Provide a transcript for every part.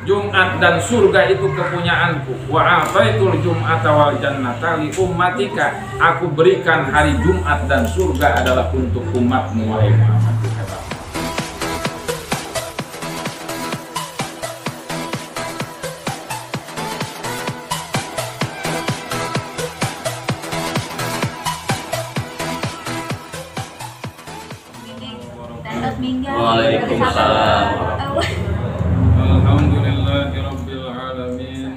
Jumat dan surga itu kepunyaanku. Wa ataitul jum'ata wal jannata li ummatika. Aku berikan hari Jumat dan surga adalah untuk umatmu wahai Muhammad. Waalaikumsalam. Alhamdulillahi rabbil alamin.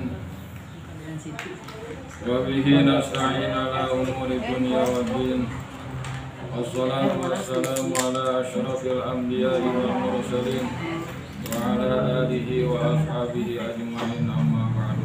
Wa bihi nasta'in ala umuri dunya waddin. Wassalatu wassalamu ala asyrafil anbiya'i wal mursalin wa ala alihi wa ashabihi ajma'in, amma ba'du.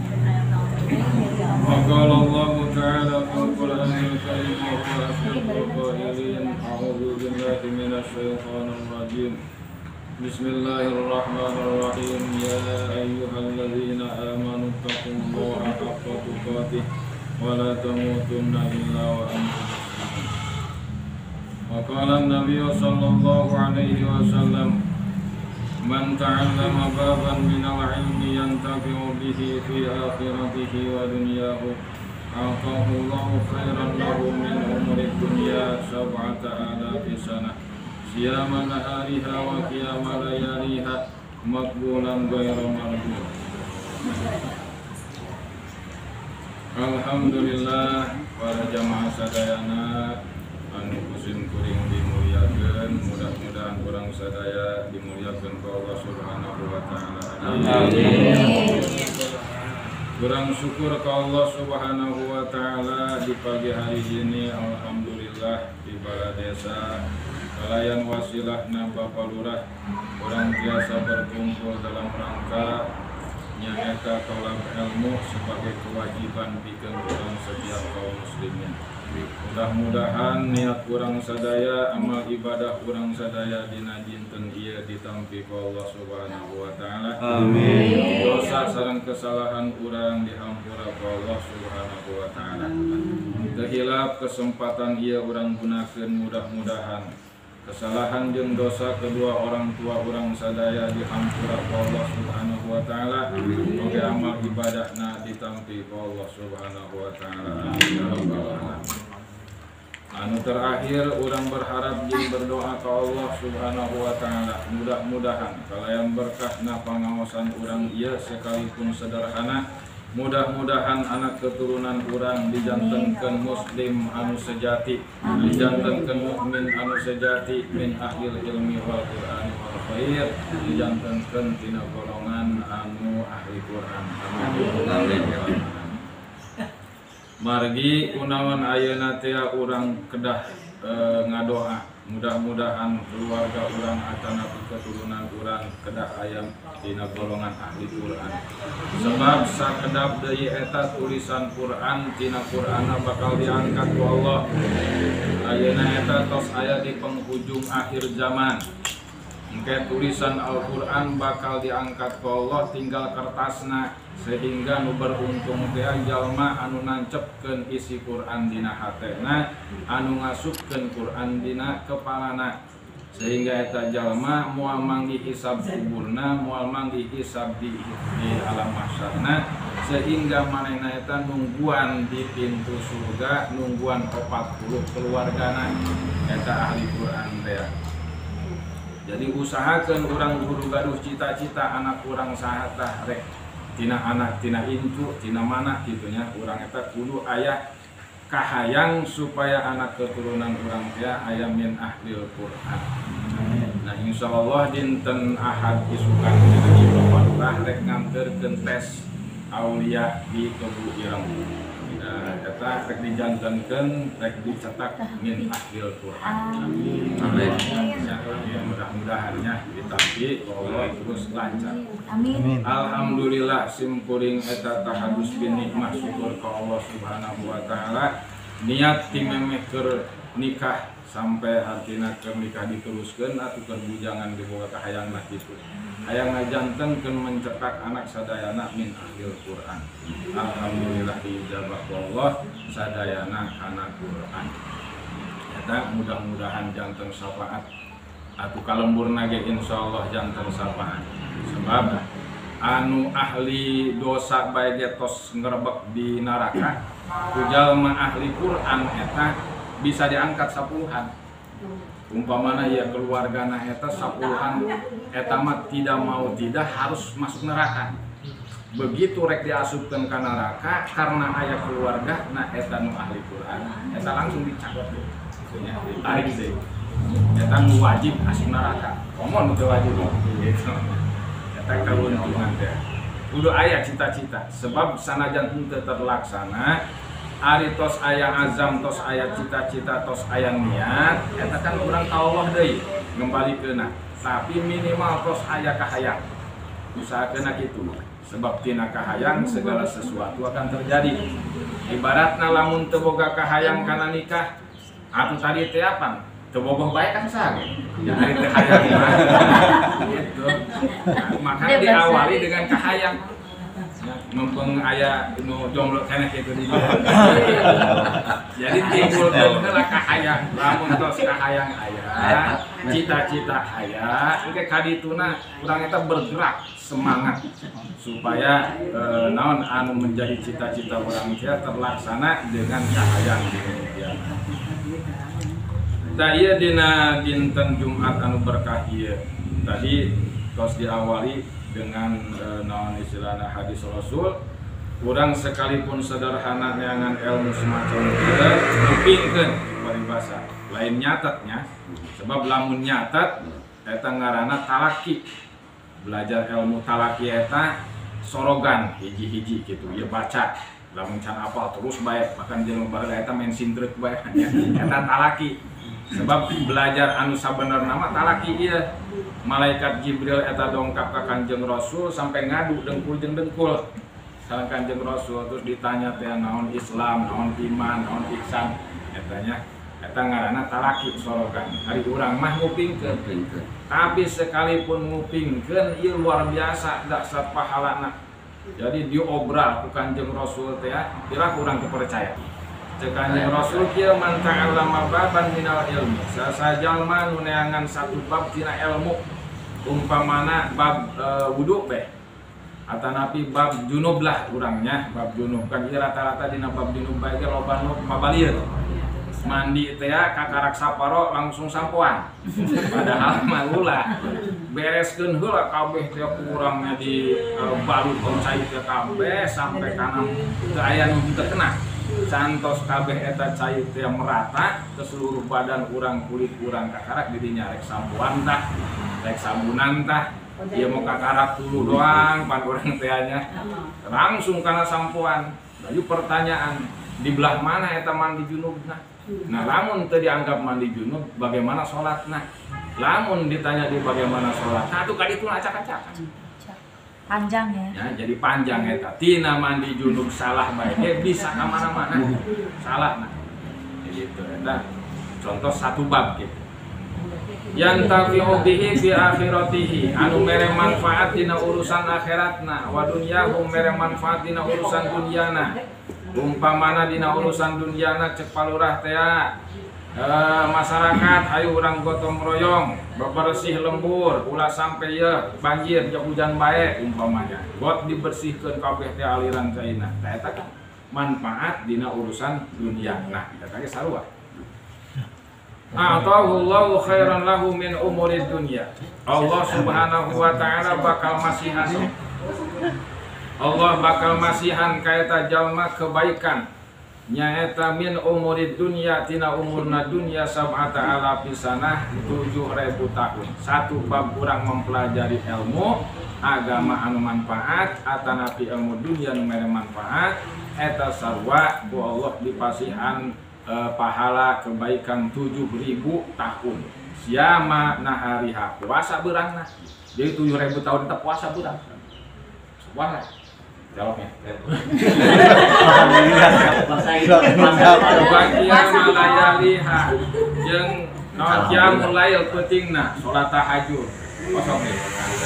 Wa qala Allah ta'ala fil Qur'anil Karim wa huwa asyraful qailin. A'udzu billahi minasy syaithanir rajim. Bismillahirrahmanirrahim. Ya ayyuhalladzina amanu taqullaha haqqa tuqatih wa la tamutunna illa wa antum muslimun. Wa qala an-nabiy sallallahu alaihi wasallam, man ta'allama baban minal ilmi yantafi'u bihi fi akhiratihi wa dunyahu a'tahu Allahu khairan lahu min umri dunya sab'ata alafi sanah siyama nahariha wa qiyama layaliha maqbulan ghairu mardud. Alhamdulillah, para jamaah sadayana anu kusim kuring dimuliakeun, mudah-mudahan kurang sadaya dimuliakeun ku Allah Subhanahu wa taala. Amin. Kurang syukur ke Allah Subhanahu wa taala di pagi hari ini. Alhamdulillah di Balai Desa Kalayan wasilahna Bapak Lurah orang biasa berkumpul dalam rangka nyaeta tolak ilmu sebagai kewajiban pikeun urang setiap kaum muslimin. Mudah-mudahan niat urang sadaya, amal ibadah urang sadaya dina dinten ieu ditampi ku Allah Subhanahu wa taala. Amin. Dosa sareng kesalahan urang dihampura ku Allah Subhanahu wa taala. Teu hilap kesempatan ieu urang gunakeun, mudah-mudahan kesalahan jeung dosa kedua orang tua urang sadaya dihampura ku Allah Subhanahu wa taala. Oge amal ibadahna ditampi ku Allah Subhanahu wa taala. Amin ya rabbal alamin. Anu terakhir urang berharap jeung berdoa ke Allah Subhanahu wa taala, mudah-mudahan kalayan berkahna pangaosan urang ieu sekalipun sederhana, mudah-mudahan anak keturunan urang dijantenkeun muslim anu sejati, dijantenkeun mukmin anu sejati, min ahlil ilmi wal qur'ani wal khair, dijantenkeun tina golongan anu ahli Qur'an. Amin. Margi kunaon ayeuna teh urang kedah ngadoa, mudah-mudahan keluarga urang atana keturunan urang kedah aya tina golongan ahli Quran. Sebab sakedap deui eta tulisan Quran tina Qur'anna bakal diangkat ku Allah. Ayeuna eta tos aya di penghujung akhir zaman. Engke tulisan Al-Qur'an bakal diangkat ku Allah, tinggal kertasna, sehingga nu beruntung teh jalma anu nancepkeun isi Quran dina hatena, anu ngasupkeun Quran dina kepalana, sehingga eta jalma moal manggi hisab kuburna, moal manggi hisab di alam mahsyarna, sehingga manehna eta nungguan di pintu surga, nungguan 40 keluargana eta ahli Quran teh. Jadi usahakeun urang guru gaduh cita-cita anak urang saha tah rek tina anak, tina incu, tina mana gitunya, urang eta kudu aya kahayang supaya anak keturunan urang teh aya min ahlil Qur'an. Nah insyaallah dinten Ahad isukan di Bapak Lurah rek nganterkeun tes aulia di Kebu Ireng. Eta rek dijantenkeun, rek dicetak min ahlil Qur'an. Amin. Ya, mudah-mudahannya ditampi Allah terus lancar. Amin. Alhamdulillah simkuring eta tahadus bin nikmah syukur ka Allah Subhanahu wa taala. Niat timemehkeun nikah sampai artina keur nikah diteruskeun atuh keur bujangan diboga ka hayangna kitu. Hayang ngajantenkeun mencetak anak sadayana min ahlil Qur'an. Alhamdulillah diijabah ku Allah sadayana kana Qur'an. Eta mudah-mudahan janten syafaat atuh kalembur nage insyaallah janten syafaat. Sebab anu ahli dosa bae tos ngerebek di neraka, ku jalma ahli Quran eta bisa diangkat 10-an. Umpamana ya keluargana eta 10-an, eta mah tidak mau tidak harus masuk neraka. Begitu rek diasupkeun ka neraka karena aya keluarga, nah eta nu ahli Quran, eta langsung dicabut deh. Maksudnya ditarik deh. Eta nu wajib asup neraka. Omong teu wajib gitu. Eta kauntungan teh. Kudu aya cita-cita, sebab sanajan henteu terlaksana, ari tos aya azam, tos aya cita-cita, tos aya niat, eta kan urang ka Allah deui ngembalikeunna. Tapi minimal tos aya kahayang. Usahakeunna kitu. Sebab tina kahayang segala sesuatu akan terjadi. Ibaratna lamun teu boga kahayang kana nikah, atuh tadi teh apa? Teu bogoh bae kan saha ge. Ya ari teh hayang mah. Gitu. Maka diawali dengan kahayang. Mumpung aya nu jomblo keneh kitu di dieu. Jadi timbulkeun heula kahayang. Lamun tos kahayang aya, cita-cita aya, engke kadituna urang eta bergerak semangat supaya naon anu menjadi cita-cita urang teh terlaksana dengan kahayang demikian. Tah ieu dina dinten Jumat anu berkah ieu. Tadi tos diawali dengan naon istilahna hadis Rasul, urang sekalipun sederhana neangan ilmu semacam ieu dipingkeun paribasa lain nyatetnya, sebab lamun nyatet eta ngaranna talaki. Belajar ilmu talaki eta sorogan hiji-hiji gitu ya baca lamun can apal terus bae bahkan jelema barudak eta main sindreuk bae eta talaki. Sebab belajar anu sabenerna mah talaki ieu. Malaikat Jibril eta dongkap ka Kanjeng Rasul sampai ngadu dengkul jeung dengkul ka Kanjeng Rasul, terus ditanya teh naon Islam, naon iman, naon ihsan, etanya eta ngaranna talaki sorogan. Ari urang mah ngupingkeun. Tapi sekalipun ngupingkeun ieu luar biasa dasar pahalana. Jadi diobral ku Kanjeng Rasul teh kira urang teu percaya. Cek Kanjeng Rasul kieu man ta'allama baban minal ilmi. Sasajalma nu neangan satu bab tina ilmu. Umpamana bab wudu beh. Atanapi bab junub lah urangnya, bab junub. Kan ieu rata-rata dina bab junub bae ge loba nu mabalieur. Mandi teh kakarak saparo langsung sampoan. Padahal mah ulah bereskeun heula kabeh teh urangnya di balut cai teh kabeh sampai kana teu aya nu teu kena. Santos kabeh eta cai teh merata ke seluruh badan urang, kulit urang kakarak didinya rek sampoan tah, rek sabunan tah. Ieu mau kakarak dulu doang pan urang teh nya. Langsung kana sampoan. Lalu pertanyaan, di belah mana eta mandi junubna? Nah, lamun teu dianggap mandi junub, bagaimana sholatna? Lamun ditanya di bagaimana sholat, nah itu kaditu acak-acakan. Panjang ya. Ya, jadi panjang eta. Tina mandi junub salah bae bisa ka mana-mana. Salah nah. Gitu eta. Contoh satu bab gitu. Yang tafi'u bihi fi akhiratihi, anu mere manfaat dina urusan akhiratna, wa dunyahu mere manfaat dina urusan dunyana. Umpamana dina urusan dunyana cek palurah teh masyarakat ayo urang gotong royong bebersih lembur ulah sampai ya banjir jeung hujan bae umpamanya got dibersihkeun kabeh teh aliran caina tah eta kan manfaat dina urusan dunia. Nah eta ge sarua A'tahullahu khairan lahu min umurid dunya. Allah Subhanahu wa taala bakal masihan kaeta jalma kebaikan nyaeta min umurid dunya tina umurna dunya sab'ata alafi sanah 7.000 tahun. Satu bab urang mempelajari ilmu agama anu manfaat atanapi ilmu dunya nu mere manfaat eta sarwa ku Allah dipasihan pahala kebaikan 7.000 tahun. Siama nahariha puasa beurangna. Jadi 7.000 tahun tetap puasa beurang. Subhanallah. Jawabnya. Bagian malayaliha jeung naon qiyamul lail pentingna salat tahajud. kosong nih.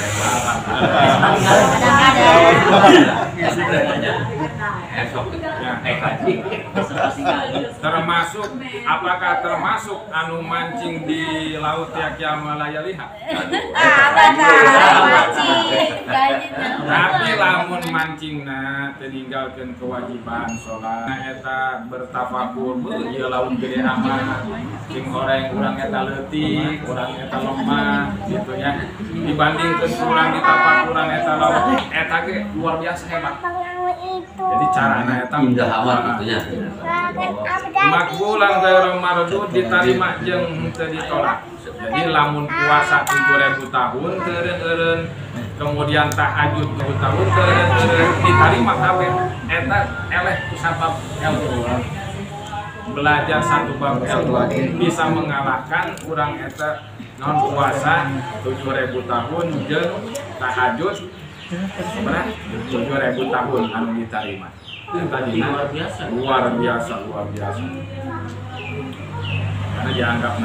Termasuk, apakah termasuk anu mancing di laut yang malaya lihat? Tapi lamun mancingna meninggalkan kewajiban sholat, eta bertafakur, ieu laut gede amat, sing goreng urang eta leutik, urang eta lemah, gitu ya. Dibandingkan urang di tafakuran eta laut, eta ge luar biasa hebat. Jadi carana eta indah amat gitu nya. Makbulan ghairu mardud ditarima jeung teu ditolak. Jadi lamun puasa 7.000 tahun teureun-eureun, kemudian tahajud 7 tahun teureun-eureun ditarima kabeh. Eta eleh ku sabab ilmu. Belajar satu bab ilmu bisa mengalahkan urang eta non puasa 7.000 tahun jeung tahajud 7.000 tahun anu ditarima. Luar biasa. Karena dianggap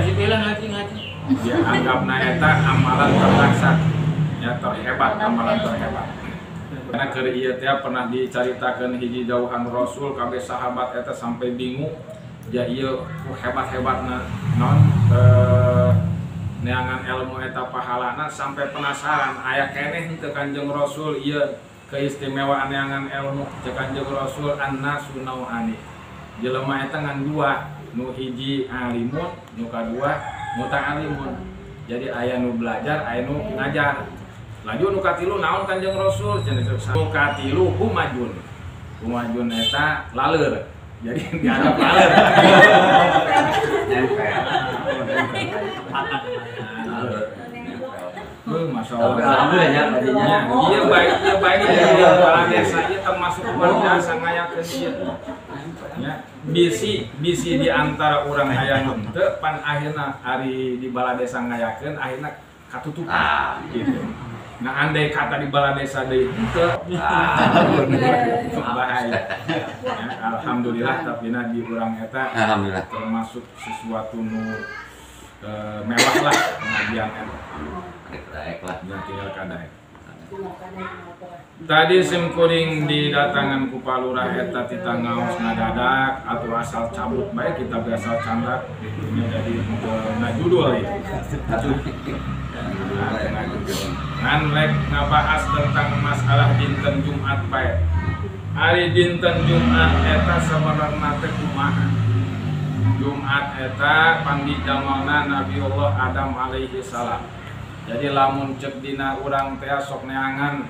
eta amalan terlaksan, ya terhebat, amalan terhebat. Karena keur ieu teh pernah dicaritakeun hiji dawuhan Rasul kabeh sahabat eta sampai bingung, ya ieu hebat-hebatna non neangan ilmu eta pahalana sampai penasaran aya keneh teu Kanjeng Rasul ieu keistimewaan neangan ilmu cek Kanjeng Rasul annasu nau'ani. Jelema eta ngan dua, nu hiji alimun, nu kadua muta'alimun. Jadi aya nu belajar, aya nu ngajar. Laju nu katilu naon Kanjeng Rasul? Nu katilu humajun. Humajun eta laleur. Jadi dianggap laleur. Masya Allah. Iya baik di kepala desa itu termasuk luar biasa ngayakeun ieu. Ya, bisi di antara urang aya nu teu pan akhirna ari di bala desa ngayakeun akhirna katutupan gitu. Nah andai kata di bala desa deui teu bahaya. Ya, alhamdulillah tapi di urang eta alhamdulillah termasuk sesuatu nu mewah lah pengajian eta. Tinggal kadai. Tadi sim kuring didatangan ku palurah eta tita ngaos ngadadak atau asal cabut baik kita biasa candak itunya jadi judul ya. Ngan rek ngabahas tentang masalah dinten Jumat bae. Hari dinten Jumat eta sebenarnya teh kumaha? Jumat eta pandi jamalna Nabi Allah Adam alaihi salam. Jadi lamun cek dina urang teh sok neangan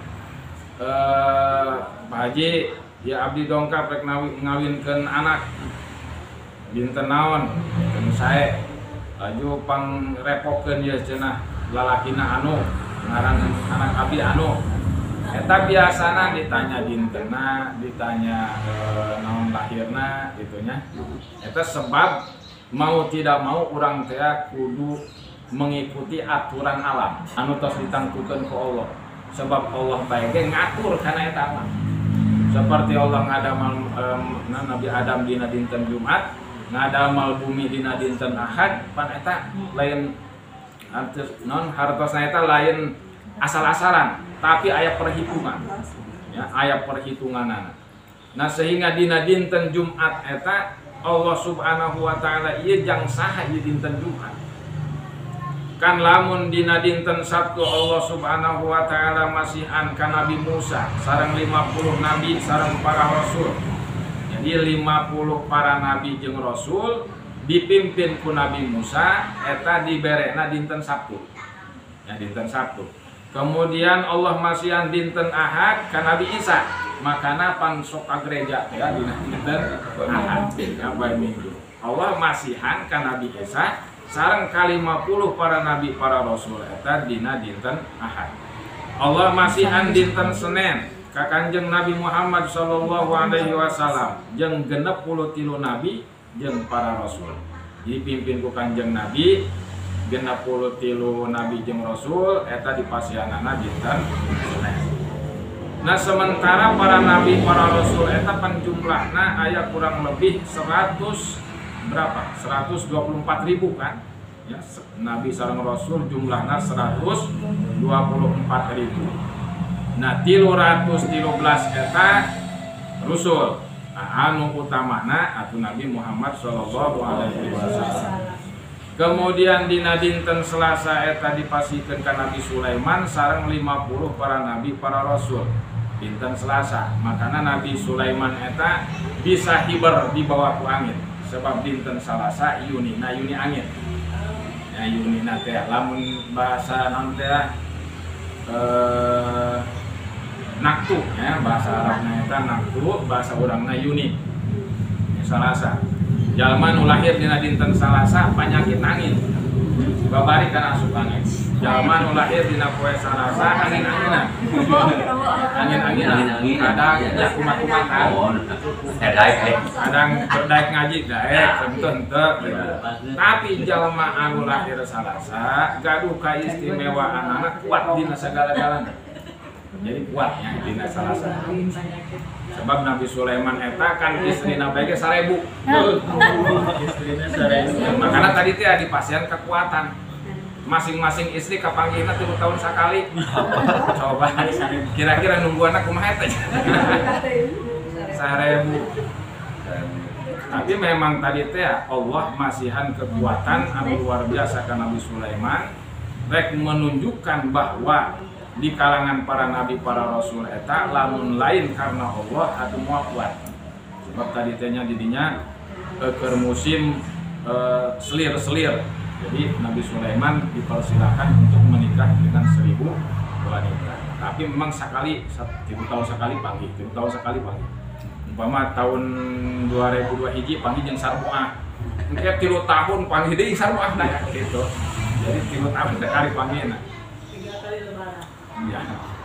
Pak Haji ya abdi dongkap rek ngawinkeun anak dinten naon jeung sae laju pangrepokeun ieu cenah lalakina anu ngaran anak abdi anu eta biasana ditanya dintenna ditanya naon lahirna gitunya eta sebab mau tidak mau urang teh kudu mengikuti aturan alam anu tos ditangtukeun ku Allah sebab Allah bae ge ngatur kana eta mah seperti Allah ngadamal Nabi Adam dina dinten Jumat ngadamal bumi dina dinten Ahad pan eta lain non hartosna eta lain asal-asalan tapi aya perhitungan ya aya perhitunganana. Nah sehingga dina dinten Jumat eta Allah Subhanahu wa taala ieu jang saha ieu dinten Jumat kan lamun dina dinten Sabtu Allah Subhanahu wa taala masihan ka Nabi Musa sareng 50 nabi sareng para rasul. Jadi 50 para nabi jeung rasul dipimpin ku Nabi Musa eta diberena dinten Sabtu. Ya dinten Sabtu. Kemudian Allah masihan dinten Ahad ka Nabi Isa. Makana pan sok ka gereja ya dina dinten Ahad apa minggu. Allah masihan ka Nabi Isa sareng kali 50 para nabi para rasul eta dina dinten Ahad. Allah masihan dinten Senin ka Kanjeng Nabi Muhammad sallallahu alaihi wasallam jeung 63 nabi jeung para rasul. Dipimpin ku Kanjeng Nabi 63 nabi jeung rasul eta dipasihanana dinten Senin. Nah sementara para nabi para rasul eta panjumlahna aya kurang lebih 124.000 kan ya, Nabi sareng Rasul jumlahna 124.000. Nah 313 eta Rasul. Anu utamana atuh Nabi Muhammad sallallahu alaihi wasallam. Kemudian dina dinten Selasa eta dipasikeun ka Nabi Sulaiman sareng 50 para nabi para rasul. Dinten Selasa, makana Nabi Sulaiman eta bisa hiber di bawah ku angin. Sebab dinten Selasa yuni angin. Ya yunina teh lamun bahasa naon teh naktu ya, bahasa Arabna eta naktu, bahasa urangna Yuni. Salasa. Jalma nu lahir dina dinten Salasa panyakit angin. Babari kana asup angin. Jalma nu lahir dina poe Salasa angin-anginan. Angin-anginan. Kadang ya kumat-kumatan. Kadang berdaek ngaji daek, henteu. Tapi jalma anu lahir Salasa gaduh kaistimewaanna kuat dina sagala-galana. Jadi kuatnya dina Salasa. Sebab Nabi Sulaiman eta kan istrina bae ge 1000. Istrina 1000. Makanya tadi teh dipasieun kekuatan. Masing-masing istri kapanggihna 3 tahun sakali. Coba kira-kira nungguanna kumaha teh. 1000. Tapi memang tadi teh Allah masihan kekuatan anu luar biasa ka Nabi Sulaiman rek menunjukkan bahwa di kalangan para nabi para rasul eta lamun lain karena Allah atuh moal kuat. Sebab tadi tehnya didinya keur musim selir-selir. Jadi Nabi Sulaiman dipersilakan untuk menikah dengan 1000 wanita. Tapi memang sekali 1 tahun sekali panggih, 1 tahun sekali panggih. Umpama tahun 2002 hiji panggih jeung sarboah. Engke 3 tahun panggih deui sarboah nah gitu. Jadi 3 tahun sekali panggihna. Ya.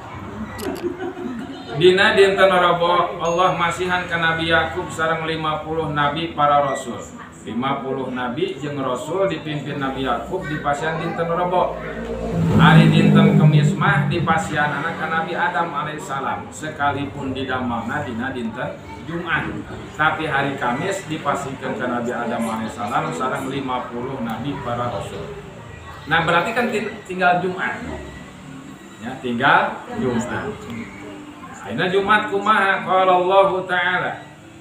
Dina dinten Rebo Allah masihan ka Nabi Yakub sareng 50 nabi para rasul. 50 nabi jeung rasul dipimpin Nabi Yakub dipasihan dinten Rebo. Hari dinten Kemis mah dipasihanana ka Nabi Adam alaihissalam sekalipun didamelna dina dinten Jumat. Tapi hari Kamis dipasihkeun ka Nabi Adam alaihissalam sareng 50 nabi para rasul. Nah berarti kan tinggal Jumat. Ya, tinggal Jumat. Ayeuna Jumat kumaha? Qala Allah Ta'ala.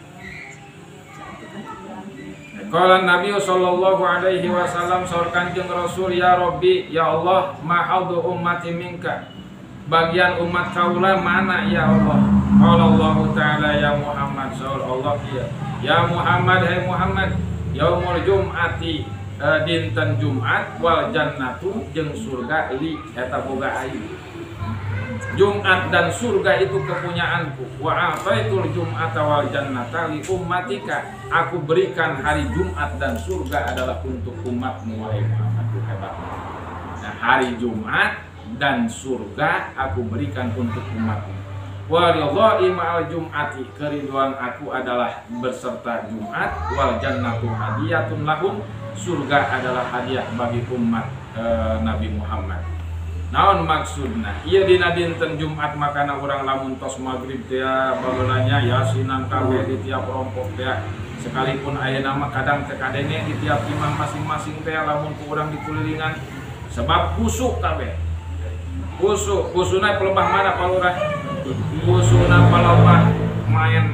Qala Nabi sallallahu alaihi wasallam saur Kanjeng Rasul, ya Rabbi, ya Allah, mahadhu ummati minka. Bagian umat kaula mana ya Allah? Qala Allah Ta'ala ya Muhammad saur Allah ya Muhammad hai Muhammad, yaumul jum'ati dinten Jumat wal jannatu jeung surga li eta boga aing. Jumat dan surga itu kepunyaanku. Wa ataitul jum'ata wal jannata li ummatika. Aku berikan hari Jumat dan surga adalah untuk umatmu wahai Muhammad. Hebat. Nah, hari Jumat dan surga aku berikan untuk umatmu. Wa ridha'i ma'al jum'ati, keriduan aku adalah berserta Jumat. Wal jannatu hadiyatun lahum, surga adalah hadiah bagi umat Nabi Muhammad. Naon maksudna? Ieu dina dinten Jumat makana urang lamun tos magrib teh bageulanya yasinan kabeh di tiap rompok teh. Sekalipun ayeuna mah kadang teu kadenge di tiap imam masing-masing teh lamun ku urang dikulilingan sebab kusuk kabeh. Kusuna pelebah mana palurah? Kusuna pelebah main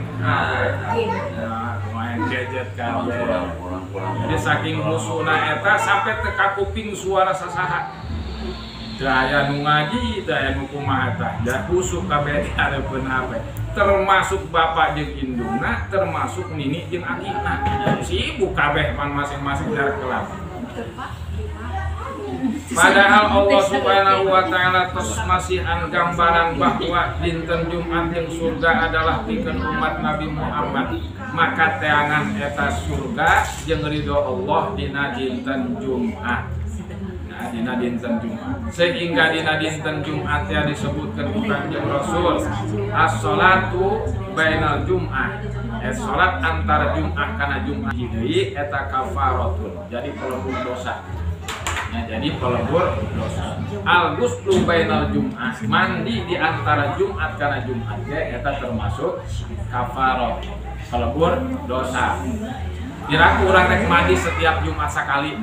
main gadget kabeh. Jadi saking kusuna eta sampai teu ka kuping suara sasaha. Daya nu ngaji, daya nu kumaha tah, da kusuk kabeh dihareupeun HP. Termasuk bapak jeung indungna, termasuk nini jeung akina. Sibuk kabeh pan masing-masing dari kelas. Padahal Allah Subhanahu wa taala tos masihan gambaran bahwa dinten Jumat jeung surga adalah pikeun umat Nabi Muhammad. Maka teangan eta surga jeung ridho Allah dina dinten Jumat. Dina dinten Jumat. Sehingga dina dinten Jumat ya disebutkan ku Kanjeng Rasul, as-sholatu bainal jum'ah. Salat antara Jumat kana Jumat deui eta kafaratun. Jadi pelebur dosa. Ya, jadi pelebur dosa. Al-ghuslu bainal jum'ah, mandi di antara Jumat kana Jumat ge eta termasuk kafarat, pelebur dosa. Kira kurang rek mandi setiap Jumat sekali.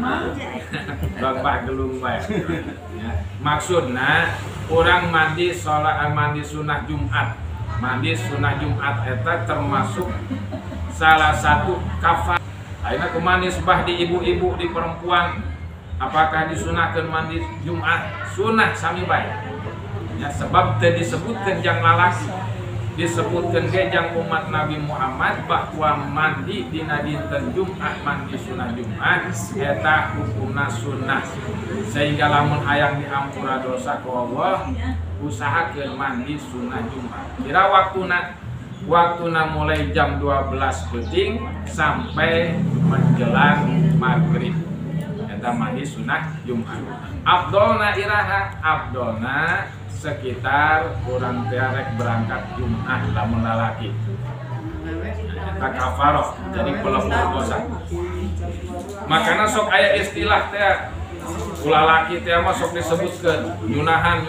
Bapak gelung bae. Ya. Maksudna orang mandi mandi sunnah Jumat. Mandi sunnah Jumat eta termasuk salah satu kafar. Ayeuna kumaha nisbah di ibu-ibu di perempuan. Apakah disunahkeun mandi Jumat? Sunnah sami bae. Ya, sebab teu disebutkeun jang lalaki. Disebutkan gejang umat Nabi Muhammad bahwa mandi dina dinten Jumat, mandi sunnah Jumat eta hukumna sunnah, sehingga lamun hayang diampura dosa ku Allah usahakeun mandi sunnah Jumat. Kira waktuna mulai jam 12 peuting sampai menjelang maghrib eta mandi sunnah Jumat. Afdolna iraha, afdolna sekitar kurang terek berangkat Jumat lamun lalaki eta kafaroh jadi pelebur dosa. Makanya sok aya istilah teh ulalaki teh mah sok disebutkeun nyunahan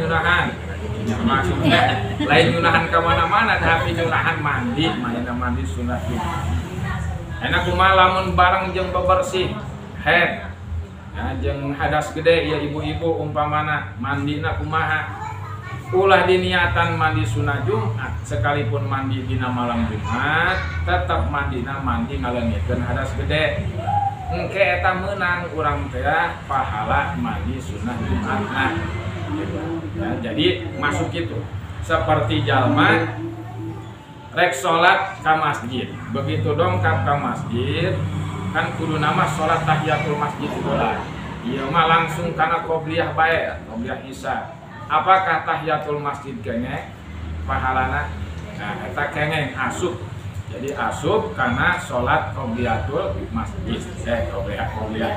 maksudnya lain nyunahan ka mana-mana tapi nyunahan mandi mainna mandi sunah Jumat. Enak kumaha lamun bareng jeung bebersih head ya, jeung hadas gede ya ibu-ibu umpamana mandina kumaha ulah diniatan mandi sunnah Jumat sekalipun mandi dina malam Jumat tetap mandina mandi ngaleungikeun hadas gede engke eta meunang urang teh pahala mandi sunnah Jumat nah ya, jadi masuk itu seperti jalma rek salat ka masjid begitu dongkap ka masjid kan kudu nama salat tahiyatul masjid heula ieu mah langsung kana qobliyah bae qobliyah isya. Apakah tahiyatul masjid kengeng pahalana? Nah, eta kengeng asup. Jadi asup karena salat qobliyatul masjid. Qobliyah.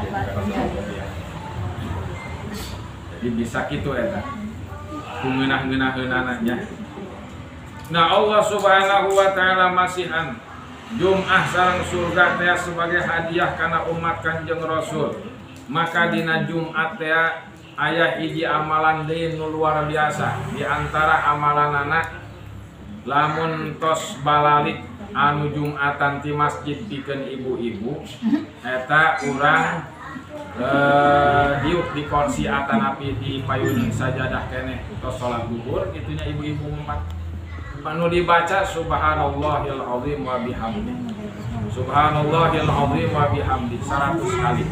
Jadi bisa kitu eta. Kungeunah-ngeunah-ngeunahnya. Nah, Allah Subhanahu wa taala masihan Jum'ah sareng surga teh sebagai hadiah kana umat Kanjeng Rasul. Maka dina Jumat teh aya hiji amalan deui nu luar biasa di antara amalanana lamun tos balalik anu Jumatan ti masjid pikeun ibu-ibu eta urang diuk di kursi atanapi di payun sajadah keneh tos salat zuhur kitunya ibu-ibu empat anu dibaca subhanallahil azim wa bihamdi subhanallahil azim wa bihamdi 100 kali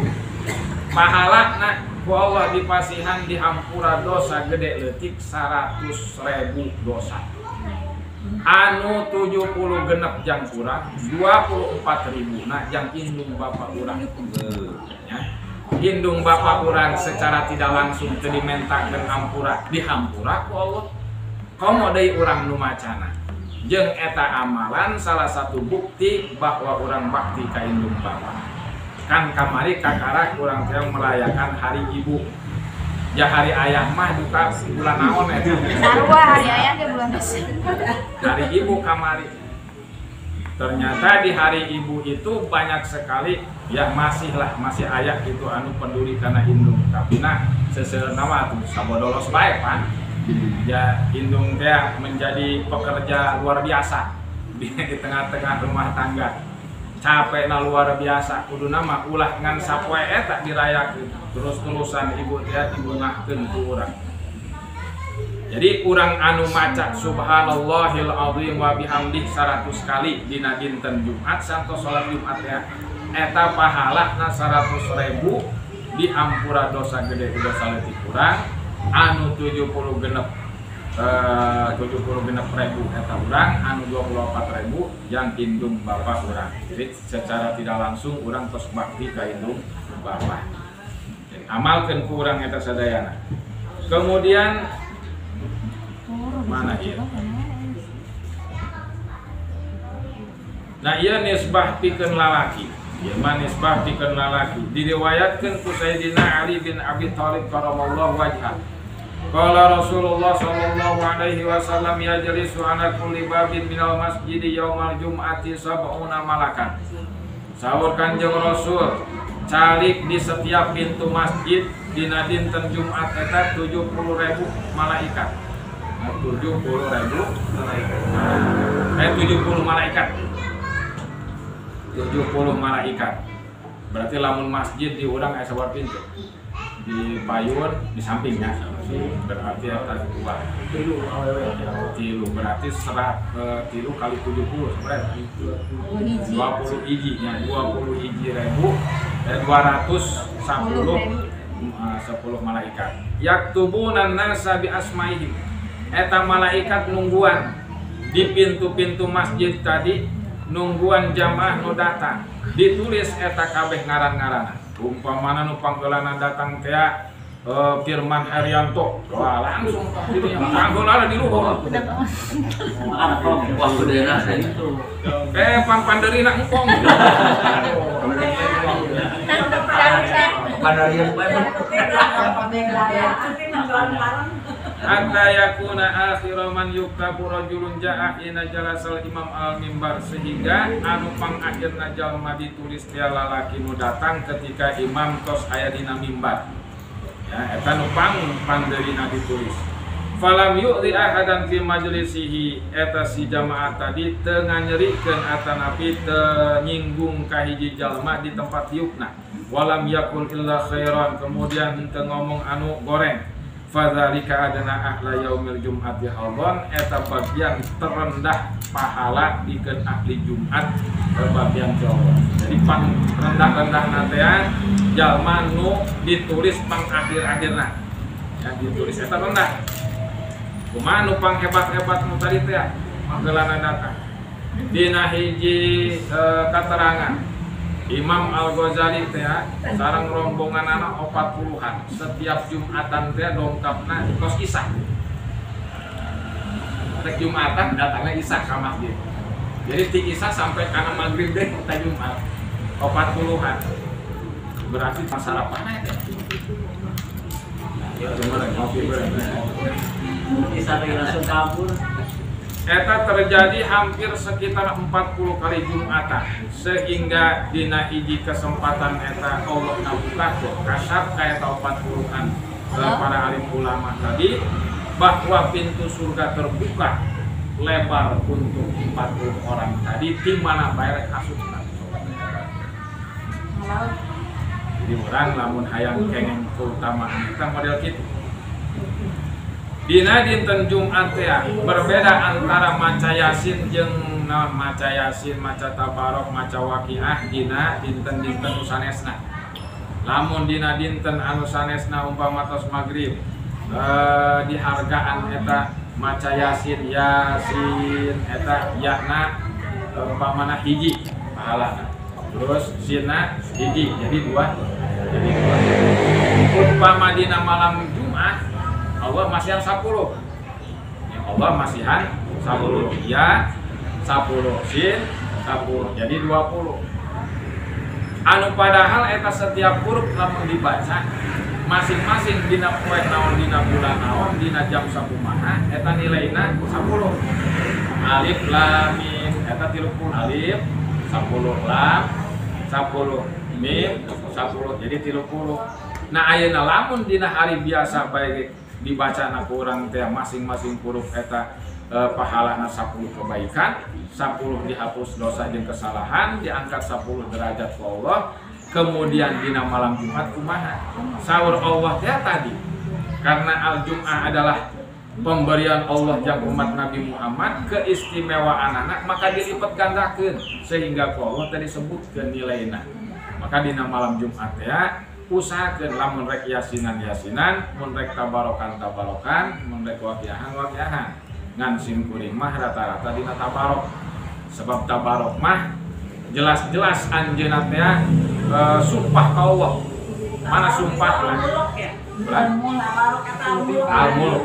pahalana ku Allah dipasihan dihampura dosa gede leutik 100.000 dosa anu 70 genep jang kurang 24.000 nah jang indung bapak urang ya. Indung bapak urang secara tidak langsung teu dimentakeun hampura dihampura ku Allah komo deui urang nu macana jeung eta amalan salah satu bukti bahwa urang bakti ka indung bapak kan kamari kakara kurang teh merayakan hari ibu ya hari ayah mah duka bulan naon eta sarua hari ayah ke bulan hari ibu kamari ternyata di hari ibu itu banyak sekali ya masih ayah itu anu peduli karena indung tapi nah seseuna mah sabodolos bae pan ya indung teh menjadi pekerja luar biasa di tengah-tengah rumah tangga capek na luar biasa kudu nama ulah ngan sapoe eta dirayakeun terus-terusan ibu teh dibungahkeun ku urang. Jadi urang anu maca subhanallahil azim wa bihamdih 100 kali dina dinten Jumat santos salat Jumat teh eta pahalana 100.000 diampura dosa gede dosa leutik urang anu 70 genep 70 genep ribu eta urang anu 24.000 yang indung bapak urang. Jadi secara tidak langsung urang tos bakti ka indung bapak. Jadi amalkeun ku urang eta sadayana. Kemudian mana ieu? Nah ieu nisbah pikeun lalaki. Ieu mah nisbah pikeun lalaki. Diriwayatkeun ku Sayyidina Ali bin Abi Thalib karramallahu wajhah. Qala Rasulullah sallallahu alaihi wasallam yajlisu ala kulli babin minal masjid yaumal jum'ati sab'una malakan. Saur Kanjeng Rasul, calik di setiap pintu masjid dina dinten Jumat eta 70.000 malaikat. 70.000 malaikat. 70 malaikat. 70 malaikat. Berarti lamun masjid di urang aya sabar pintu. Di payun di sampingnya berarti eta 2 tilu berarti tilu kali 70 berapa? 20 ijinya 20 iji ribu dan 210 malaikat. Yaktubunan nasa bi asmaihim. Eta malaikat nungguan di pintu-pintu masjid tadi, nungguan jamaah nu datang. Ditulis eta kabeh ngaran-ngaranna. Umpamana nu panggeulana datang teh Firman Haryanto. Wah, langsung didinya panggeulana di luhur. Wah, beneran itu. Panderina engkong. Pandarian Hatta yakuna akhiru man yuktabu rajulun ja'a ina jalasal imam al-mimbar, sehingga anu pangakhirna jalma ditulis tia lalaki nu datang ketika imam tos aya dina mimbar. Ya, eta nu pandeurina ditulis. Falam yu'ri ahadan fi majlisihi, eta si jamaah tadi teu nganyerikeun atanapi teu nyinggung ka hiji jalma di tempat diukna. Walam yakul illa khairan, kemudian teu ngomong anu goreng. Fadzalika adana ahla yaumil jum'ati hawdan, eta bagian terendah pahala dikeun ahli Jumat bagian Jawa. Jadi pang rendah-rendah natean jalma nu ditulis pang akhir-akhirna. Ya ditulis eta rendah. Kumaha nu pang hebat-hebat nu tadi teh manggeulana datang. Dina hiji katerangan Imam Al-Ghazali teh sareng rombongan anak 40-an setiap Jumatan teh dongkapna kos Isya. Setiap Jumatan datangnya Isya ka masjid. Jadi ti Isya sampai kana maghrib deh kita Jumat 40-an. Berarti sarapan teh. Ya cuma ngopi bareng. Isya langsung kabur. Eta terjadi hampir sekitar 40 kali Jumatan, sehingga dina hiji kesempatan eta Allah ngabukakeun kasar ka eta 40-an para alim ulama tadi bahwa pintu surga terbuka lebar untuk 40 orang tadi di mana bae rek asup. Jadi urang lamun hayang kenging keutamaan eta model kitu. Dina dinten Jumat teh berbeda antara maca Yasin jeung maca Yasin, maca Tabarok, maca Waqiah dina dinten-dinten nu sanesna. Lamun dina dinten anu sanesna umpama tos magrib dihargaan eta maca Yasin eta yahna umpamana hiji pahalana. Terus sinna hiji jadi dua. Umpama dina malam Jumat Allah masihan 10. Ya Allah masihan 10. Ya 10 sin 10 jadi 20. Anu padahal eta setiap huruf lamun dibaca masing-masing dina poe naon dina bulan naon dina jam sakumaha eta nilaina 10. Alif lam mim eta 30 alif 10 lam 10 mim 10 jadi 30. Nah ayeuna lamun dina hari biasa bae dibaca na kurang teh masing-masing huruf eta pahalana 10 kebaikan, 10 dihapus dosa jeung kesalahan, diangkat 10 derajat ke Allah. Kemudian dina malam Jumat kumaha? Saur Allah teh tadi. Karena al-Jum'ah adalah pemberian Allah jang umat Nabi Muhammad, keistimewaan anak maka dilipat gandakeun sehingga ku Allah tadi sebutkeun nilaina. Maka dina malam Jumat teh usahakeun lamun rek yasinan mun rek tabarokan mun rek waqiahan ngan sim kuring mah rata-rata dina tabarok. Sebab tabarok mah jelas-jelas anjeunna teh sumpah ka Allah. Mana sumpah lah? Al-Mulk.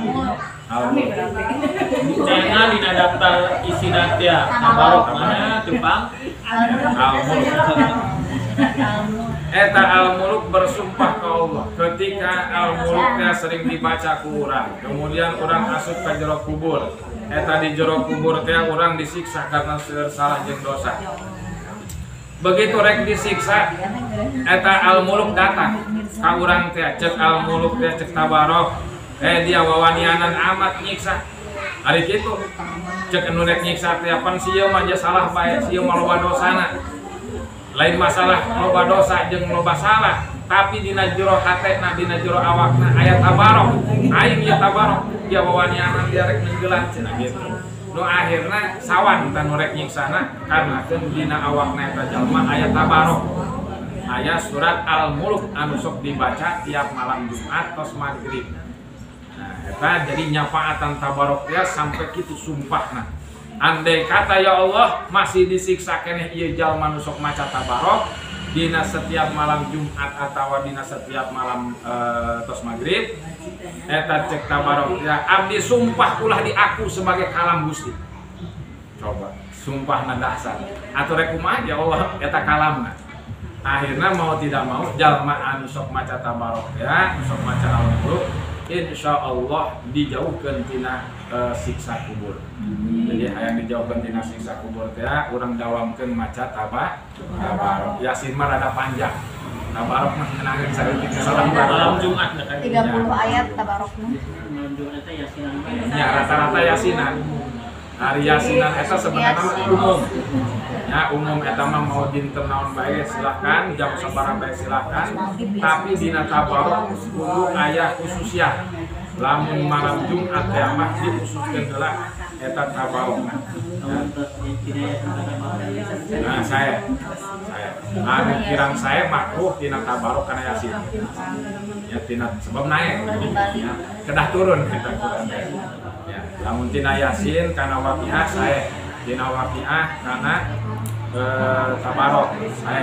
Cenah dina daftar isinan teh tabarok mana teu Bang? Al-Mulk. Eta Al-Muluk bersumpah ke Allah. Ketika Al-Muluknya sering dibaca ku urang, kemudian urang asup ke jero kubur. Eta di jero kubur teh urang disiksa karena salah jeung dosa. Begitu rek disiksa, eta Al-Muluk datang ka urang teh, cek Al-Muluk teh cek tabarok. Dia wawanianan amat nyiksa. Ari kitu cek anu rek nyiksa teh pan sieu mah salah bae, sieu mah loba dosana. lain masalah loba dosa jeung loba salah, tapi dina jero hatena dina jero awakna aya tabarok, aing ieu tabarok ya wawanianan dia rek nenggelan cenah gitu. Nu akhirna sawan tanu rek nyiksana karena dina awakna eta jalma aya tabarok. Aya surat Al-Mulk anu sok dibaca tiap malam Jumat tos maghrib. Nah, eta jadi nyafaatan tabarok ya sampai kitu sumpahna. Andai kata ya Allah masih disiksa keneh ieu jalma nu sok maca tabarok dina setiap malam Jumat atau dina setiap malam tos maghrib, eta cek tabarok ya abdi sumpah ulah di aku sebagai kalam Gusti. Coba sumpah dasar atau rek kumaha ya Allah eta kalamna. Akhirnya mau tidak mau jalma anu sok maca tabarok ya sok maca Al-Mulk insyaallah dijauhkeun tina siksa kubur. Jadi hayang dijauhkeun tina siksa kubur teh urang dawamkeun maca tabarok. Yasin mah rada panjang. Tabarok mah ngeunangeun saeutik salam malam Jumat 30 ayat tabarokna. Malam Jumat teh yasinan. Ya rata-rata yasinan. Hari yasinan eta sebenarnya umum. Ya umum eta mah mau dinten naon bae silakan, jam sabaraha bae silakan. Tapi dina tabarok kudu aya khususnya. Lamun malam Jumat teh mah dikhususkeun heula eta tabarokna. Nah saya anu kirang saya makruh dina tabarok kana yasin. Ya tina sebab naik. Ya, kedah turun kita Quran. Ya, lamun tina yasin kana waqiah saya dina waqiah kana tabarok saya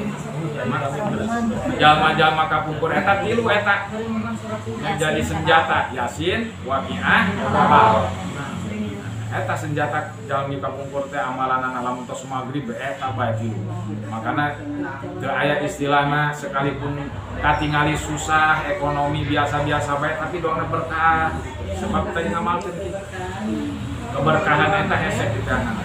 jalma-jalma kapungkur eta tilu eta yang jadi senjata yasin waqiah tabarok eta senjata jalmi kapungkur teh amalanana lamun tos maghrib eta bae tilu makana teu aya istilahna sekalipun katingali susah ekonomi biasa-biasa bae tapi doana berkah sebab teh ngamalkeun kitu keberkahan eta hese di tangan.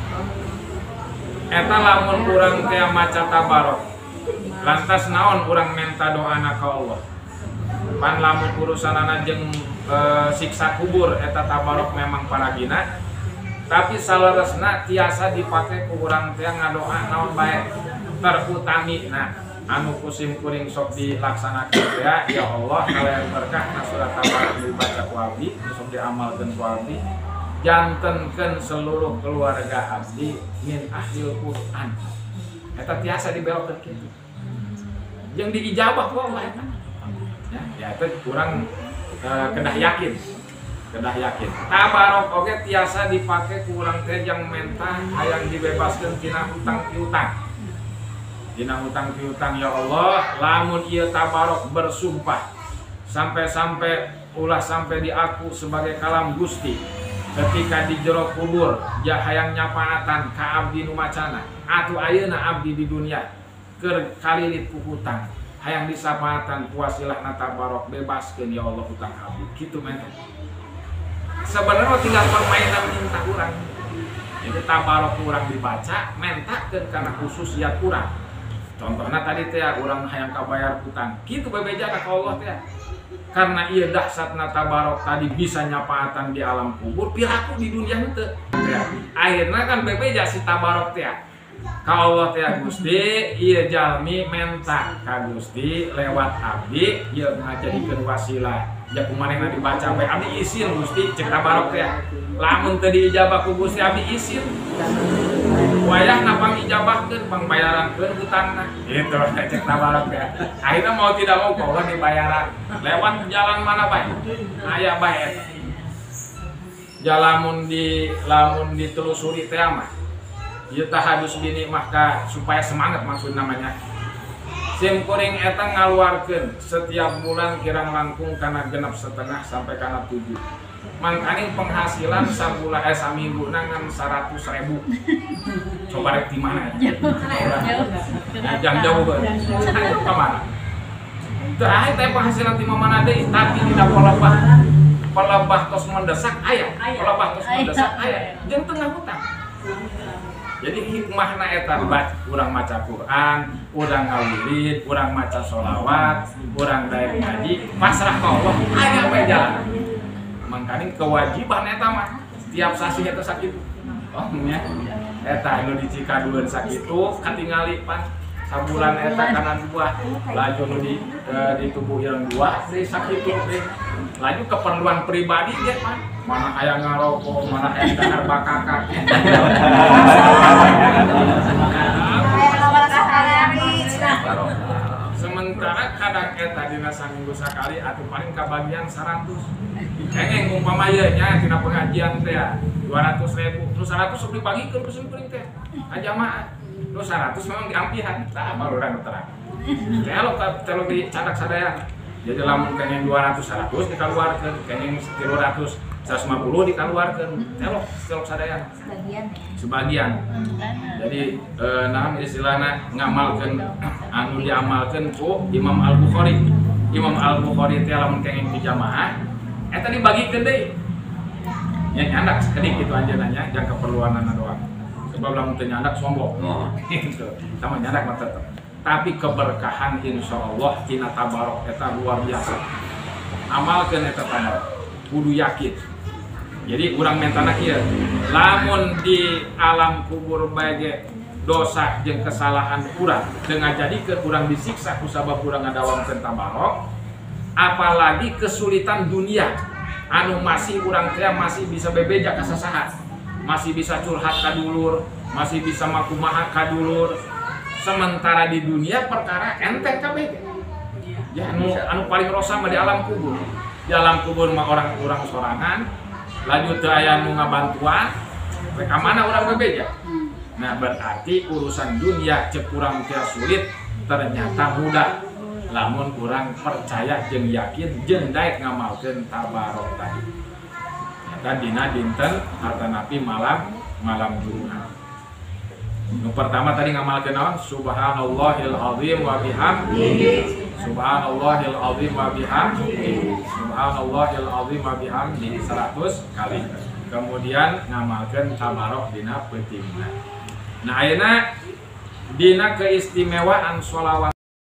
Eta lamun urang teh maca tabarok lantas naon urang minta doana ka Allah pan lamun urusanana jeung siksa kubur eta tabarok memang paragina tapi salaresna tiasa dipake ku urang teh ngadoa naon bae terutami nah anu kusim kuring sok dilaksanakeun ya ya Allah kalayan berkah na surat tabarok dibaca ku abdi sok diamalkeun ku abdi jantenkeun seluruh keluarga abdi min ahlil Quran eta tiasa dibelokkeun kitu jeung diijabah ku Allah eta ya eta kurang kedah yakin tabarok oge tiasa dipake ku urang teh jang mentah hayang dibebaskeun tina hutang piutang ya Allah lamun ieu tabarok bersumpah sampai ulah sampai di aku sebagai kalam Gusti ketika di jero kubur ya hayang nyapaatan ka abdi nu macana atuh ayeuna abdi di dunia keur kalilit ku hutang hayang disapaatan puasilah na tabarok bebaskeun ya Allah hutang abdi kitu men sebenarnya tinggal permainan minta urang jadi tabarok urang dibaca mentakeun kana khususiyat urang contohna tadi teh urang hayang kabayar hutang kitu bebeja ka Allah teh karena ia dahsatna tabarok tadi bisa nyapaatan di alam kubur piraku di dunia henteu ya. Akhirna kan bebeja si tabarok teh ka Allah teh Gusti ieu jalmi menta ka Gusti lewat abdi ieu ngajadikeun wasilah ja kumanehna dibaca bae abdi isin Gusti cek tabarok teh lamun teu diijabah ku Gusti abdi isin wayah napang ijabahkeun pangbayarankeun hutangna gitu cek tabarok teh akhirna mau tidak mau ka Allah dibayaran lewat jalan mana bae aya bae lamun ditelusuri teh mah ieu tah hadus bini mah supaya semangat maksud namanya sim kuring eta ngaluarkeun setiap bulan kirang langkung kana 6,5 sampai kana 7 mangkaning penghasilan sabulan saminggu ngan 100.000 coba rek di mana ya jang jauh banget ka mana terakhir teh penghasilan di mana deui tapi tidak pelebah tos mendesak aya jeung tengah hutang jadi hikmahna eta urang maca Quran urang ngawirid urang maca sholawat urang daek ngaji pasrah ka Allah aya bae jalan mangkaning kewajiban eta mah tiap sasi eta sakitu oh nya eta nu dicikadueun sakitu katingali pan sabulan eta kana buah laju nu di tubuh yang dua deui sakitu deui laju keperluan pribadi ge pan mana aya ngarokok mana aya dahar bakakak sementara kadang eta dina saminggu sakali atuh paling kabagian 100 kengeng umpama ieu nya tina pengajian teh 200.000 nu 100 sok dibagikeun ku simkuring teh ka jamaah nu 100 memang diampihan tah baruran terang kalau dicadak sadaya jadi lamun kengeng 200 100 dikaluarkeun kengeng 300 150 dikaluarkeun telok sadaya sebagian jadi naon istilahna ngamalkeun anu diamalkeun ku Imam Al-Bukhari teh lamun kengeng di jamaah eta dibagikeun deui nya nyandak sakedik kitu anjeunna nya jang keperluanana doang sebab lamun teu nyandak sombong gitu sama nyandak mah tetep tapi keberkahan insyaallah tina tabarok eta luar biasa amalkeun eta tabarok kudu yakin jadi urang mentana kieu lamun di alam kubur bae dosa jeung kesalahan urang teu ngajadikeun urang disiksa ku sabab urang ngadawamkeun tabarok apalagi kesulitan dunia anu masih urang teh masih bisa bebeja ka sasaha masih bisa curhat ka dulur masih bisa makumaha ka dulur sementara di dunia perkara enteng kabeh ya anu paling rosa mah di alam kubur mah orang sorangan laju teu aya nu ngabantuan rek mana urang bebeja nah berarti urusan dunia cek urang teh sulit ternyata mudah lamun urang percaya jeung yakin jeung daek ngamalkeun tabarok tadi eta dina dinten hartanapi malam Jumat. Nu pertama tadi ngamalkeun naon? Subhanallahil azim wa bihamdihi. Subhanallahil azim wa bihamdihi. Subhanallahil azim wa bihamdihi 100 kali. Kemudian ngamalkeun tabarok dina peutingna. Nah ayeuna dina keistimewaan sholawat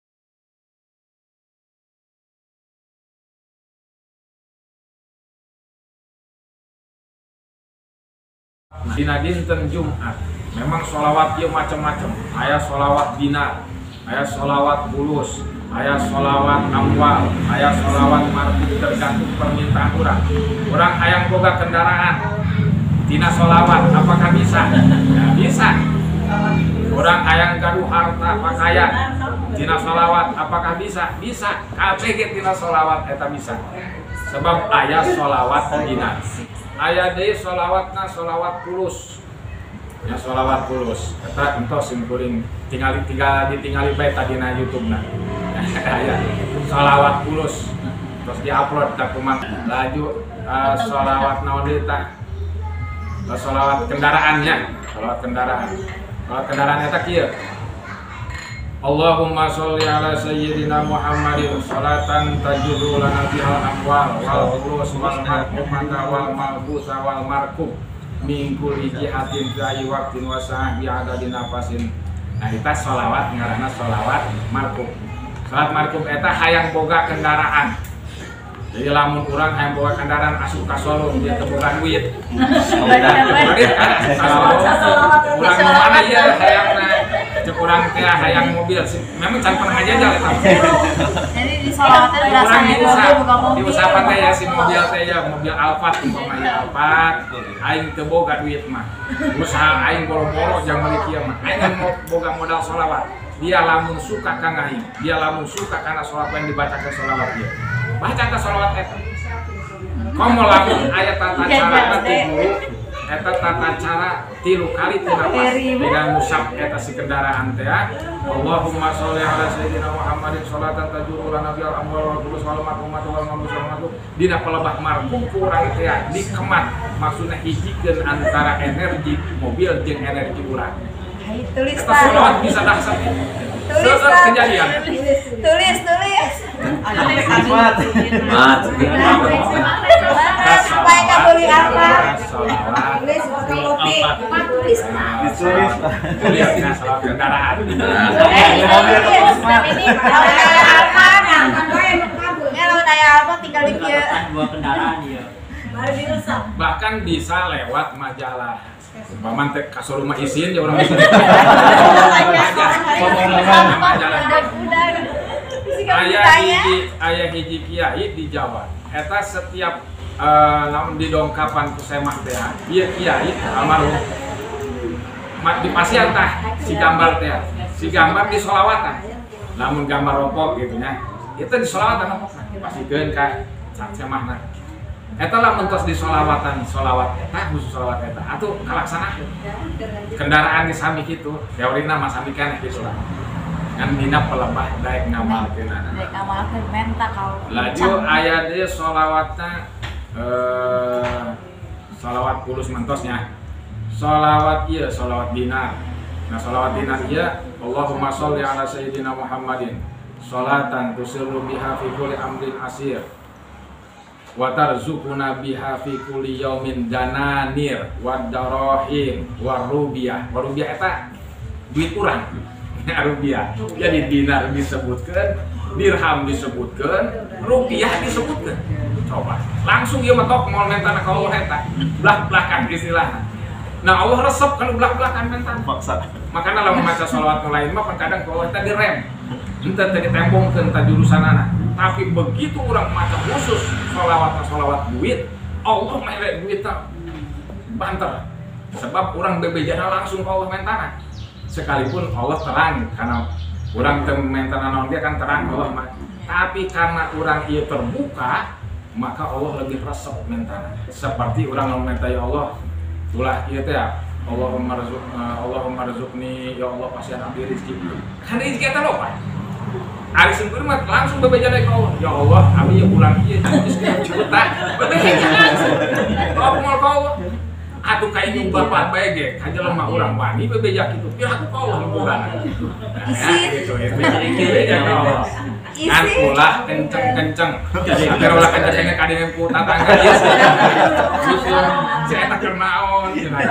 dina dinten Jumat memang sholawat ieu macam-macam aya sholawat dinar aya sholawat bulus aya sholawat amwal aya sholawat marfu tergantung permintaan urang hayang boga kendaraan tina sholawat apakah bisa? Ya, bisa urang hayang gaduh harta pakaian tina sholawat apakah bisa? Bisa kabeh ge tina sholawat eta bisa sebab aya sholawat dinar aya deui sholawatna sholawat pulus ya sholawat pulus eta entos simkuring ditingali bae tadina YouTube-na aya sholawat pulus terus diupload ka kumaha laju sholawat naon deui tah sholawat kendaraannya sholawat kendaraan eta kieu Allahumma sholli ala sayyidina Muhammadin sholatan tajudu lana bihal amwal wal fulus wal marhumata wal malbusa wal markub min kulli jihatin fi waqtin wa sa'ah bi adadin nafasin. Nah kita sholawat ngaranna sholawat markub. Sholawat markub eta hayang boga kendaraan. Jadi lamun urang hayang boga kendaraan asup ka Solo dia teu boga duit. Urang mana ieu hayangna cek urang teh hayang mobil memang can pernah aja eta. Jadi di sholawatan berasa diusahakan teh ya si mobil teh ya mobil Alphard umpamanya Alphard aing teu boga duit mah. Usaha aing boro-boro jang meuli kieu mah. Aing mau boga modal sholawat. Dia lamun suka ka aing, dia lamun suka kana sholawat yang dibacakeun sholawat dia. Baca ka sholawat eta. Komo lamun aya tata cara guru eta tata cara 3 kali teu nafas dengan musab eta si kendaraan teh Allahumma sholli ala sayyidina Muhammadin sholatan tajuru lana bil amwal wal fulus wal marhumat wal mabus wal maduk dina pelebah markum ku urang teh dikemat maksudna hijikeun antara energi mobil jeung energi urang. Tulis eta sholawat bisa dahsyat. Tulis kejadian. Tulis. Supaya nggak beli apa? Tulis kopi. Tulis. Tulis sholawat kendaraan. Ini kalau nanya apa tinggal di kia. Dua kendaraan ya. Bahkan bisa lewat majalah Umpaman teh kasur rumah izin ya orang izin. Ayah hiji kiai di Jawa. Eta setiap namun di dongkapan ku semah teh, ieu kiai almarhum. Di pasian tah si gambar teh. Si gambar di sholawatan. Namun gambar rokok gitu nya. Itu di sholawatan pasikeun ka semahna. Eta lamun tos di sholawatan eta khusus sholawat eta atuh kalaksanakeun. Kendaraan di sami kitu, teorina mah sami keneh kitu lah. Kan dina pelebah daek ngamalkeun. Daek ngamalkeun menta kau. Laju aya deui sholawatna sholawat pulus mentosnya. Sholawat ieu sholawat dinar. Nah sholawat dinar ieu Allahumma sholli ala sayyidina Muhammadin sholatan tusirru biha fi kulli amrin asir wa tarzuquna biha fi kulli yaumin dananir wa darahim wa rubiyah. Wa rubiyah eta duit urang. Rupiah. Jadi dinar disebutkeun, dirham disebutkeun, rupiah disebutkeun. Coba. Langsung ieu mah tok moal mentana ka Allah eta. Belah-belakan istilahna. Nah Allah resep kalau belak-belakan mentana. Makanya lamun maca sholawat nu lain mah kadang ka Allah eta direm. Henteu teh ditembongkeun ta jurusanana. Tapi begitu orang maca khusus sholawat duit, Allah mere duit banter. Sebab orang bebejana langsung ke Allah mentana. Sekalipun Allah terang karena orang mentana naon dia kan terang Allah mah. Tapi karena orang ieu terbuka, maka Allah lebih resep mentana. Seperti orang mentai Allah, ulah ieu teh Allahumma rizqni ya Allah pasian abdi rezeki. Kan rezeki eta loba. Ari sungkur mah langsung bebejana ka Allah. Ya Allah, abdi ieu ulang ieu geus 10 juta. Bebejana langsung. Ngomong ka Allah. Atuh ka ieu bapak bae ge, kajelema urang wani bebeja kitu. Pieu aku ka Allah ngomongana. Nah, gitu ya. Bebeja ka Allah. Kan ulah kenceng-kenceng. Agar ulah kenceng ka dina ku tatangga ieu. Si eta keur naon cenah.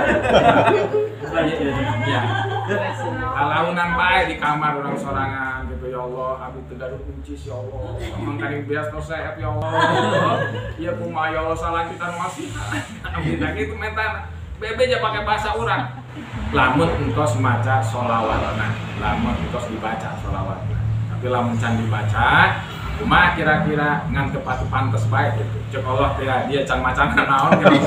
Ya. Alaunan bae di kamar orang sorangan gitu ya Allah, abdi teu gaduh kunci ya Allah. Mangkani beas tos sehat ya Allah. Ieu kumaha ya Allah salah kita nu masih. Abdi teh kitu mentana. Bebeja pakai bahasa urang. Lamun entos maca sholawatna, lamun entos dibaca sholawatna. Tapi lamun can dibaca, kumaha kira-kira ngan tepatu pantes bae gitu. Cek Allah teh dia can macana naon gitu.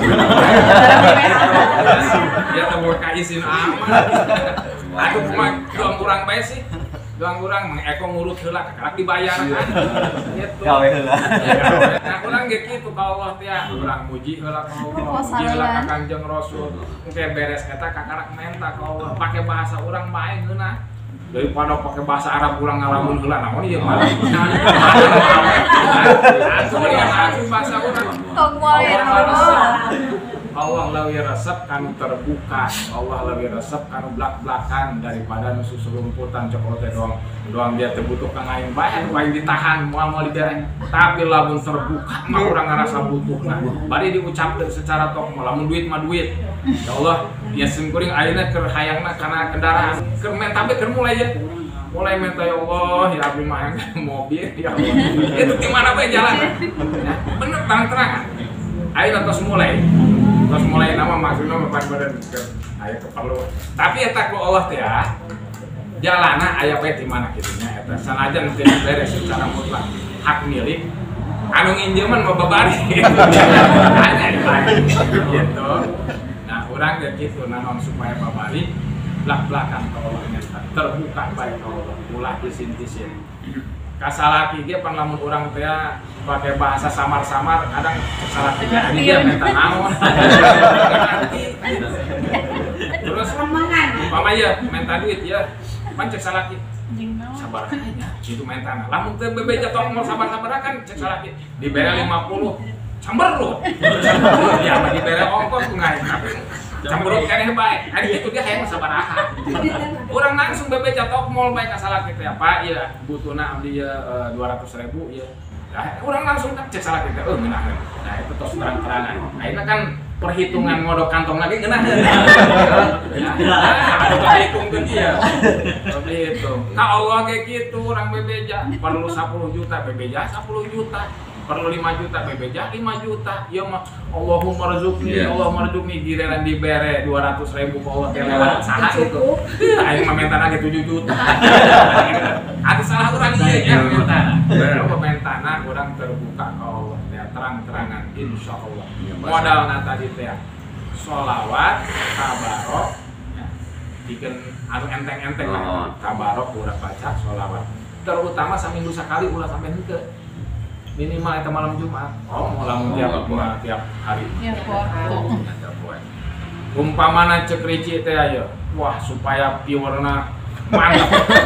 Dia teu ka izin amat. Aduh kumaha doang urang bae sih. Doang urang eko ngurut heula karak dibayar kan. Gitu. Gawe heula. Nah urang ge kitu ka Allah teh urang muji heula ka Allah. Muji heula ka Kanjeng Rasul. Engke beres eta kakarak menta ka Allah pake bahasa urang bae geuna. Daripada pakai bahasa Arab urang ngalamun heula naon ieu mah. Asli bahasa urang. Tong moal Allah lebih resep kanu terbuka, Allah lebih resep kanu blak-blakan daripada nu susulumputan cokote doang dia terbutuh kang aing bae bae ditahan moal dibereng. Tapi lamun terbuka mah urang ngarasa butuhna. Bari diucapkeun secara tok lamun duit mah duit. Ya Allah, ya simkuring ayeuna keur hayangna kana kendaraan keur menta teh keur mulai ya. Mulai minta ya Allah, ya abdi mah mobil ya Allah. Itu di mana bae jalan. Ya, bener terang-terangan. Ayeuna tos mulai. Terus mulai nama maksudnya mapan badan aya keperlu. Tapi eta ku Allah teh ya. Jalana aya bae di mana kitu nya eta. Sanajan teu beres secara mutlak hak milik anu nginjeman mah babari. Hanya gitu. Nah, urang ge kitu naon supaya babari blak-blakan ka Allah nya terbuka bae ka Allah. Ulah isin-isin. Kasalaki ge pan lamun urang teh pakai bahasa samar-samar kadang salaki ge ani dia minta naon. Terus umpamanya minta duit ya pan cek salaki sabar aja kitu mentana. Lamun teu bebeja tok moal sabar-sabar kan cek salaki dibere 50 camberut. Ya mah dibere ongkos ku ngai camberut keneh bae. Ari kitu dia hayang sabaraha. Urang langsung bebeja tok moal bae ka salaki teh Pak ieu butuhna abdi 200.000 ieu. Nah, orang langsung kan cek salah kita, ngenahan. Nah itu tos terang-terangan. Akhirnya kan perhitungan ngodok kantong lagi ngenahan. Ada perhitung ke dia. Seperti itu. Ka Allah kayak gitu, orang bebeja perlu 10 juta, bebeja 10 juta. perlu 5 juta bebeja 5 juta ya mah Allahumma rzuqni Allahumma rzuqni giliran dibere 200.000 ke Allah teh lewat saha itu aing mah mentana ge 7 juta ada salah urang ieu nya mentana mentana urang terbuka ke Allah teh terang-terangan insyaallah modalna tadi teh sholawat tabarok bikin anu enteng-enteng lah tabarok urang baca sholawat terutama saminggu sekali ulah sampai henteu minimal eta malam Jumat lamun tiap hari Ya foto. umpamana cek rici teh aya wah supaya piurna mantap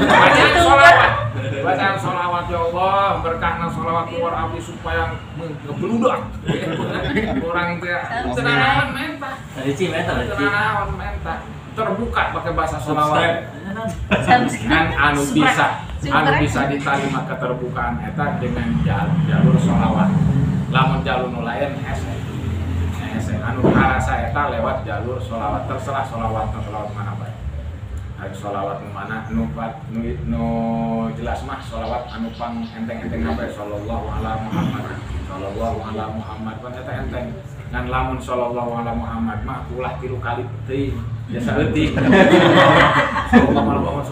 bacaan sholawat ya Allah berkahna sholawat keluar abdi supaya ngebludak orang teh tenanawan menta Rici meta tenanawan menta terbuka pakai bahasa sholawat Subscribe. anu bisa diterima keterbukaan eta dengan jalur sholawat lamun jalur nu lain hese anu karasa eta lewat jalur sholawat terserah sholawat mana bae hari sholawat nu mana nu jelas mah sholawat anu pang enteng-enteng apa sallallahu ala Muhammad kan eta enteng ngan lamun sallallahu ala Muhammad mah ulah 3 kali teuing biasa leutik sallallahu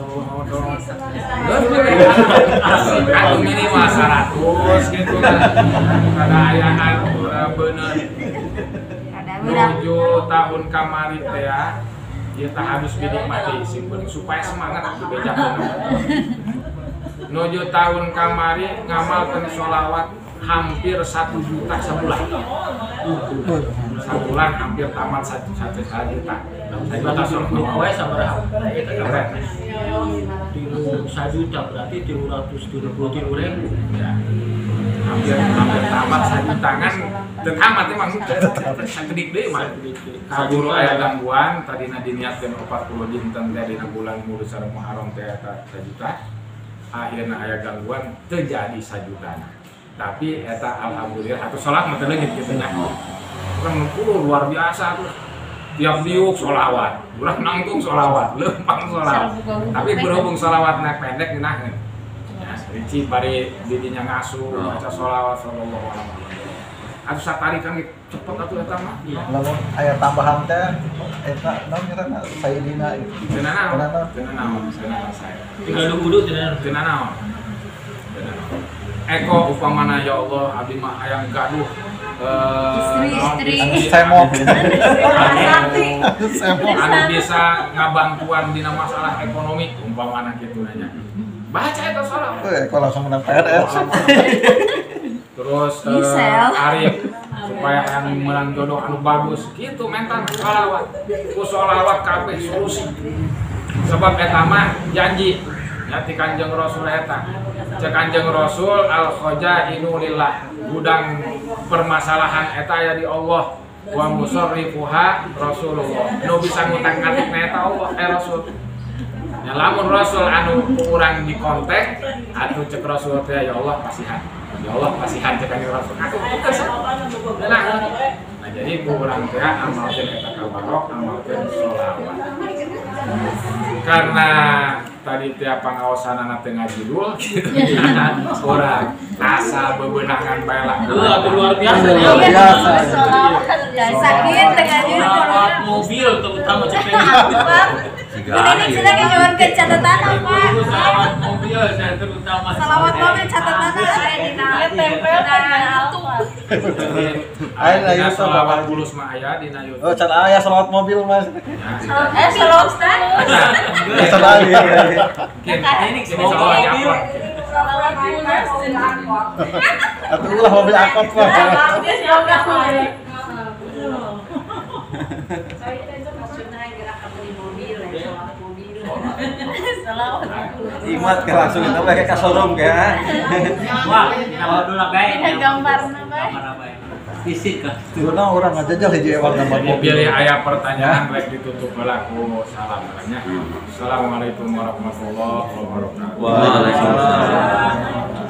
anu minimal 100 gitu kan kada aya anu bener menuju tahun kamari teh ya kita harus dinikmati simpel supaya semangat dibejakeun menuju tahun kamari ngamalkeun sholawat hampir 1 juta sebulan sebulan hampir tamat 1 juta Kowe sabaraha? Tilu 1 juta berarti 373.000 ya hampir tamat 1 juta kan teu tamat emang sagedik deui mah kaburu aya gangguan tadina diniatkeun 40 dinten teh dina bulan Mulud sareng Muharram teh eta 1 juta akhirna aya gangguan teu jadi 1 jutana tapi eta alhamdulillah atuh salat mah teu leungit kitu nya urang luar biasa tuh tiap diuk sholawat, urang nangtung sholawat, lempang sholawat. Tapi berhubung sholawatnya pendek ngeunahkeun. Ya, rici bari didinya ngasuh baca sholawat sallallahu alaihi wasallam. Atuh satarikan cepet atuh eta mah. Lamun aya tambahan teh eta naon ngaranna Sayyidina itu. Teu naon saya. Tinggal wudu Teu naon. Eko upamana ya Allah abdi mah hayang gaduh Istri. Semok. anu bisa ngabantuan dina masalah ekonomi umpamana kitu nanya baca eta sholawat Kok langsung menang PNS. terus arif supaya yang menang jodoh anu bagus gitu mentan sholawat ku sholawat kabeh solusi sebab eta mah janji ya ti Kanjeng Rasul eta cek Kanjeng Rasul al khazainu lillah gudang permasalahan eta ya di Allah wa musarrifuha Rasulullah nu bisa ngutang-ngatikna eta Allah Rasul ya lamun Rasul anu urang dikontek atuh cek Rasul teh ya Allah kasihan cek Kanjeng Rasul aku tugas nah jadi urang teh amalkeun eta kabarok amalkeun sholawat karena tadi tiap pangaosanana teu ngajidul gitu urang asal bebenangan bae lah luar biasa Luar ya. biasa. Sakit dengan judul. Sholawat mobil terutama CPI. Ini sila ke catatan apa? Sholawat mobil dan terutama Salawat mobil catatan saya di tempel aya dina sholawat bulus mah aya dina YouTube Oh, can aya salawat mobil Mas. salawat Ustaz. Salawat. Ini sholawat diupload. Salawat bulus Atuh ulah mobil angkot mah. Imat ke langsung kita pakai ka showroom ka. Wah, nama dulu bae. Gambarna bae. Fisik kah? Turuna urang ngajajal hiji ewang gambar mobil. Pilih aya pertanyaan baik ditutup belaku salam nanya. Assalamualaikum warahmatullahi wabarakatuh. Waalaikumsalam.